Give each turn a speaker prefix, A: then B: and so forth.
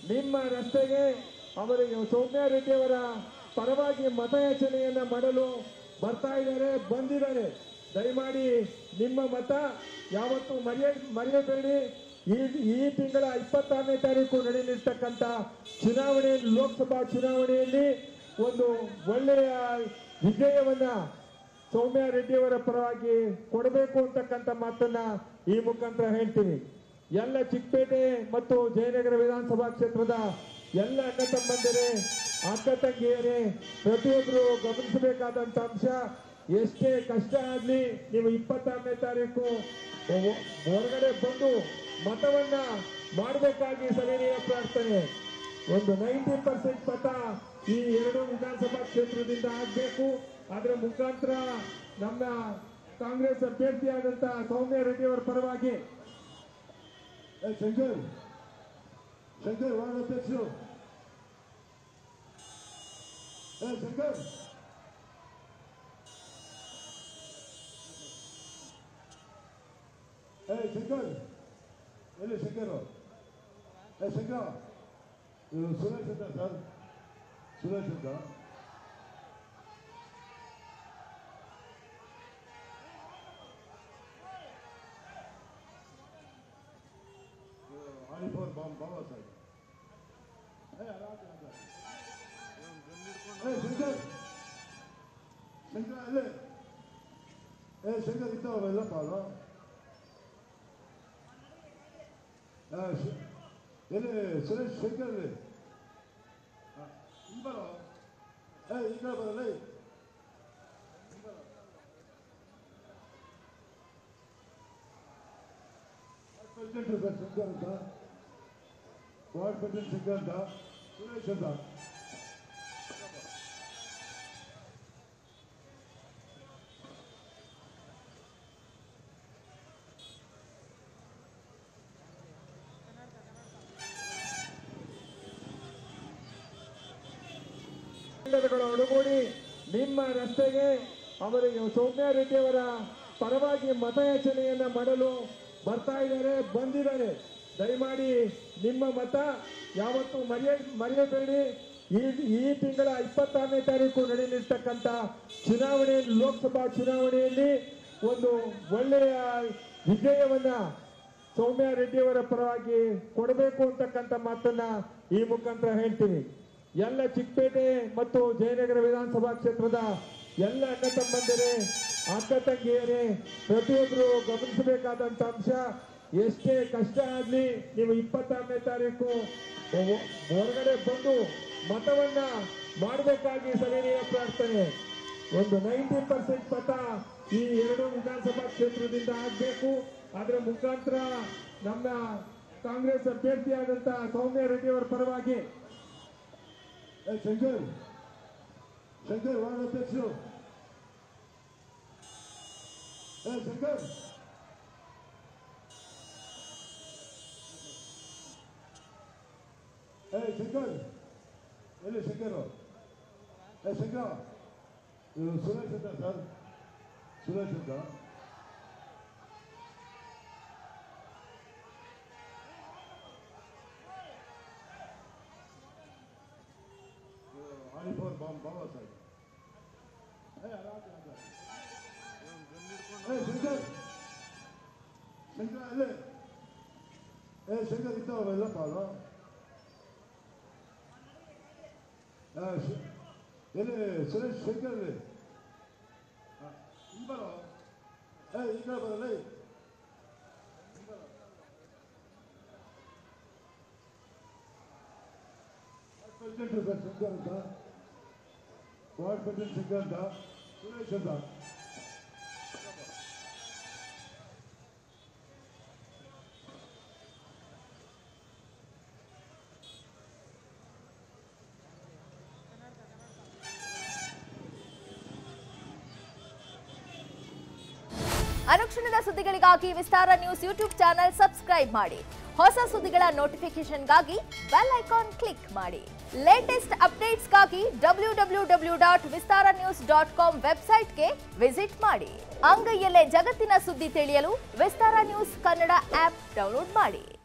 A: ನಿಮ್ಮ ರಸ್ತೆಗೆ ಅವರಿಗೆ ಸೌಮ್ಯ ರೆಡ್ಡಿ ಅವರ ಪರವಾಗಿ ಮತಯಾಚನೆಯನ್ನ ಮಾಡಲು ಬರ್ತಾ ಇದ್ದಾರೆ, ಬಂದಿದ್ದಾರೆ. ದಯಮಾಡಿ ನಿಮ್ಮ ಮತ ಯಾವತ್ತೂ ಮರೆಯಬೇಡಿ. ಈ ತಿಂಗಳ 26ನೇ ತಾರೀಕು ನಡೆಯಲಿರ್ತಕ್ಕಂಥ ಚುನಾವಣೆ, ಲೋಕಸಭಾ ಚುನಾವಣೆಯಲ್ಲಿ ಒಂದು ಒಳ್ಳೆಯ ವಿಜಯವನ್ನ ಸೌಮ್ಯ ರೆಡ್ಡಿ ಅವರ ಪರವಾಗಿ ಕೊಡಬೇಕು ಅಂತಕ್ಕಂಥ ಮಾತನ್ನ ಈ ಮುಖಾಂತರ ಹೇಳ್ತೀನಿ. ಎಲ್ಲ ಚಿಕ್ಕಪೇಟೆ ಮತ್ತು ಜಯನಗರ ವಿಧಾನಸಭಾ ಕ್ಷೇತ್ರದ ಎಲ್ಲ ಅಣ್ಣ ತಮ್ಮಂದಿರೇ, ಅಕ್ಕ ತಂಗಿಯರೇ, ಪ್ರತಿಯೊಬ್ಬರು ಗಮನಿಸಬೇಕಾದಂತ ಅಂಶ, ಎಷ್ಟೇ ಕಷ್ಟ ಆಗ್ಲಿ ನೀವು 26ನೇ ತಾರೀಕು ಹೊರಗಡೆ ಬಂದು ಮತವನ್ನ ಮಾಡಬೇಕಾಗಿ ಸವಿನಯ ಪ್ರಾರ್ಥನೆ. ಒಂದು 90% ಮತ ಈ 2 ವಿಧಾನಸಭಾ ಕ್ಷೇತ್ರದಿಂದ ಆಗಬೇಕು. ಅದರ ಮುಖಾಂತರ ನಮ್ಮ ಕಾಂಗ್ರೆಸ್ ಅಭ್ಯರ್ಥಿಯಾದಂತ ಸೌಮ್ಯ ರೆಡ್ಡಿ ಅವರ ಪರವಾಗಿ
B: ಶಂಕರ್ ವಾರ್ಡ್ ಅಧ್ಯಕ್ಷರು ಶಂಕರ್ ಎಲ್ಲಿ ಶಂಕರ್ ಶಂಕರ್ ಸುರೇಶ್ ಅಂತ ಸರ್, ಸುರೇಶ್ ಅಂತ ಆಲಿಫೋರ್ ಬಾಬಾ ಸಾಹೇಬ್ ಶಂಕರ್ ಅಲ್ಲೇ ಶಂಕರ್ ಇದ್ದವರೆಲ್ಲ ಪಾಲು ಎಲ್ಲಿ ಸುರೇಶ್ ಶಂಕರ್ ಬರೋ ಈಗ ಬರಲ್ಲ ಪ್ರೆಸಿಡೆಂಟ್ ಸರ್ ಶಂಕರ್ ಅಂತ, ವಾರ್ಡ್ ಪ್ರೆಸಿಡೆಂಟ್ ಶಂಕರ್ ಅಂತ, ಸುರೇಶ್ ಅಂತ.
A: ಒಳಗೂಡಿ ನಿಮ್ಮ ರಸ್ತೆಗೆ ಅವರಿಗೆ ಸೌಮ್ಯ ರೆಡ್ಡಿ ಅವರ ಪರವಾಗಿ ಮತಯಾಚನೆಯನ್ನ ಮಾಡಲು ಬರ್ತಾ ಇದ್ದಾರೆ, ಬಂದಿದ್ದಾರೆ. ದಯಮಾಡಿ ನಿಮ್ಮ ಮತ ಯಾವತ್ತೂ ಮರೆಯಬೇಡಿ. ಈ ತಿಂಗಳ 26ನೇ ತಾರೀಕು ನಡೆಯಲಿರ್ತಕ್ಕಂಥ ಚುನಾವಣೆ, ಲೋಕಸಭಾ ಚುನಾವಣೆಯಲ್ಲಿ ಒಂದು ಒಳ್ಳೆಯ ವಿಜಯವನ್ನ ಸೌಮ್ಯ ರೆಡ್ಡಿ ಅವರ ಪರವಾಗಿ ಕೊಡಬೇಕು ಅಂತಕ್ಕಂಥ ಮಾತನ್ನ ಈ ಮುಖಾಂತರ ಹೇಳ್ತೀನಿ. ಎಲ್ಲ ಚಿಕ್ಕಪೇಟೆ ಮತ್ತು ಜಯನಗರ ವಿಧಾನಸಭಾ ಕ್ಷೇತ್ರದ ಎಲ್ಲ ಅಣ್ಣ ತಮ್ಮಂದಿರೇ, ಅಕ್ಕ ತಂಗಿಯರೇ, ಪ್ರತಿಯೊಬ್ಬರು ಗಮನಿಸಬೇಕಾದಂತ ಅಂಶ, ಎಷ್ಟೇ ಕಷ್ಟ ಆಗ್ಲಿ ನೀವು 26ನೇ ತಾರೀಕು ಹೊರಗಡೆ ಬಂದು ಮತವನ್ನ ಮಾಡಬೇಕಾಗಿ ಸವಿನಯ ಪ್ರಾರ್ಥನೆ. ಒಂದು 90% ಮತ ಈ 2 ವಿಧಾನಸಭಾ ಕ್ಷೇತ್ರದಿಂದ ಆಗಬೇಕು. ಅದರ ಮುಖಾಂತರ ನಮ್ಮ ಕಾಂಗ್ರೆಸ್ ಅಭ್ಯರ್ಥಿಯಾದಂತ ಸೌಮ್ಯ ರೆಡ್ಡಿ ಅವರ ಪರವಾಗಿ
B: ಶಂಕರ್ ವಾರ್ಡ್ ಅಧ್ಯಕ್ಷರು ಶಂಕರ್ ಎಲ್ಲಿ ಶಂಕರ್ ಸುರೇಶ್ ಅಂತ ಸರ್, ಸುರೇಶ್ ಅಂತ ಆಲಿಫೋರ್ ಬಾಬಾ ಸಾಹೇಬ್ ಶಂಕರ್ ಅಲ್ಲೇ ಶಂಕರ್ ಇದ್ದವರೆಲ್ಲ ಪಾಲು ಎಲ್ಲಿ ಸುರೇಶ್ ಶಂಕರ್ ಬರೋ ಈಗ ಬರಲ್ಲ ಪ್ರೆಸಿಡೆಂಟ್ ಸರ್ ಶಂಕರ್ ಅಂತ, ವಾರ್ಡ್ ಪ್ರೆಸಿಡೆಂಟ್ ಶಂಕರ್ ಅಂತ, ಸುರೇಶ್ ಅಂತ.
C: ಅನುಕ್ಷಣದ ಸುದ್ದಿಗಳಿಗಾಗಿ Vistara news YouTube channel subscribe ಮಾಡಿ. ಹೊಸ ಸುದ್ದಿಗಳ ನೋಟಿಫಿಕೇಶನ್ಗಾಗಿ ಬೆಲ್ ಐಕಾನ್ ಕ್ಲಿಕ್ ಮಾಡಿ. ಲೇಟೆಸ್ಟ್ ಅಪ್ಡೇಟ್ಸ್ಗಾಗಿ www.vistaranews.com ವೆಬ್ಸೈಟ್ಗೆ ವಿಸಿಟ್ ಮಾಡಿ. ಅಂಗೈಯಲ್ಲೇ ಜಗತ್ತಿನ ಸುದ್ದಿ ತಿಳಿಯಲು Vistara news Kannada app download ಮಾಡಿ.